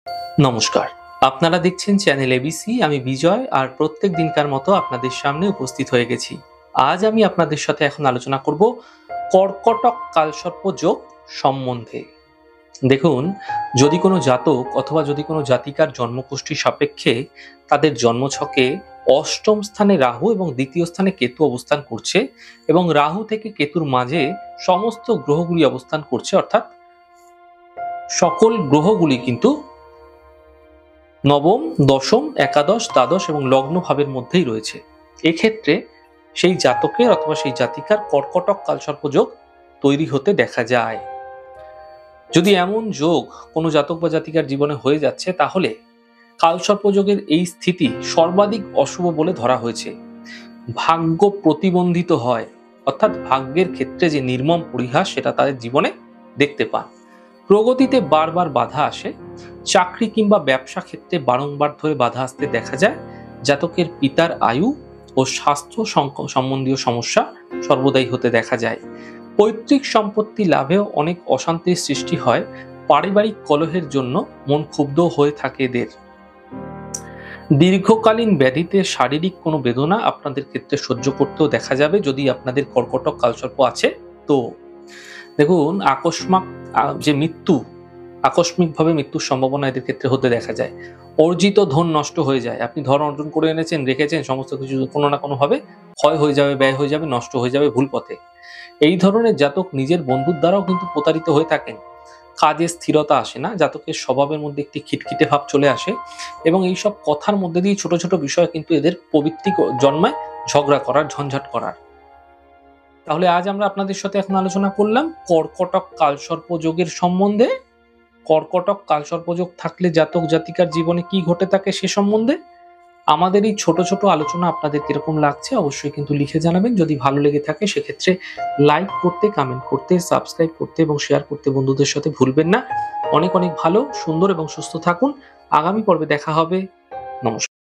নমস্কার, আপনারা দেখছেন চ্যানেল এবিসি। আমি বিজয়, আর প্রত্যেক দিনকার মতো আপনাদের সামনে উপস্থিত হয়ে গেছি। আজ আমি আপনাদের সাথে এখন আলোচনা করব কর্কটক কালসর্প যোগ সম্বন্ধে। দেখুন, যদি কোনো জাতক অথবা যদি কোনো জাতিকার জন্মকুষ্ঠী সাপেক্ষে তাদের জন্মছকে অষ্টম স্থানে রাহু এবং দ্বিতীয় স্থানে কেতু অবস্থান করছে এবং রাহু থেকে কেতুর মাঝে সমস্ত গ্রহগুলি অবস্থান করছে, অর্থাৎ সকল গ্রহগুলি কিন্তু নবম, দশম, একাদশ, দ্বাদশ এবং লগ্ন ভাবের মধ্যেই রয়েছে। এক্ষেত্রে সেই জাতকের অথবা সেই জাতিকার কর্কটক কালসর্প যোগ তৈরি হতে দেখা যায়। যদি এমন যোগ কোনো জাতক বা জাতিকার জীবনে হয়ে যাচ্ছে, তাহলে কালসর্প যোগের এই স্থিতি সর্বাধিক অশুভ বলে ধরা হয়েছে। ভাগ্য প্রতিবন্ধিত হয়, অর্থাৎ ভাগ্যের ক্ষেত্রে যে নির্মম পরিহাস সেটা তাদের জীবনে দেখতে পান। প্রগতিতে বারবার বাধা আসে, চাকরি কিংবা ব্যবসা ক্ষেত্রে বারংবার ধরে বাধা আসতে দেখা যায়। জাতকের পিতার আয়ু ও স্বাস্থ্য সম্বন্ধীয় সমস্যা সর্বদাই হতে দেখা যায়। পৈতৃক সম্পত্তি লাভেও অনেক অশান্তির সৃষ্টি হয়। পারিবারিক কলহের জন্য মন ক্ষুব্ধ হয়ে থাকে এদের। দীর্ঘকালীন ব্যাধিতে শারীরিক কোনো বেদনা আপনাদের ক্ষেত্রে সহ্য করতেও দেখা যাবে যদি আপনাদের কর্কটক কালসর্প আছে। তো দেখুন, আকস্মিকভাবে মৃত্যুর সম্ভাবনা এদের ক্ষেত্রে হতে দেখা যায়। অর্জিত ধন নষ্ট হয়ে যায়। আপনি ধন অর্জন করে এনেছেন, রেখেছেন, সমস্ত কিছু কোনো না কোনো ভাবে ক্ষয় হয়ে যাবে, ব্যয় হয়ে যাবে, নষ্ট হয়ে যাবে ভুল পথে। এই ধরনের জাতক নিজের বন্ধুর দ্বারাও কিন্তু প্রতারিত হয়ে থাকেন। কাজে স্থিরতা আসে না, জাতকের স্বভাবের মধ্যে একটি খিটখিটে ভাব চলে আসে এবং এইসব কথার মধ্যে দিয়ে ছোট ছোট বিষয় কিন্তু এদের প্রবৃত্তি জন্মায় ঝগড়া করার, ঝঞ্ঝাট করার। তাহলে আজ আমরা আপনাদের সাথে এখন আলোচনা করলাম কর্কটক কালসর্প যোগের সম্বন্ধে। কর্কটক কালসর্পযোগ থাকলে জাতক জাতিকার জীবনে কি ঘটে থাকে সে সম্বন্ধে। আমাদের এই ছোট ছোট আলোচনা আপনাদের কিরকম লাগছে অবশ্যই কিন্তু লিখে জানাবেন। যদি ভালো লেগে থাকে সেক্ষেত্রে লাইক করতে, কমেন্ট করতে, সাবস্ক্রাইব করতে এবং শেয়ার করতে বন্ধুদের সাথে ভুলবেন না। অনেক অনেক ভালো, সুন্দর এবং সুস্থ থাকুন। আগামী পর্বে দেখা হবে। নমস্কার।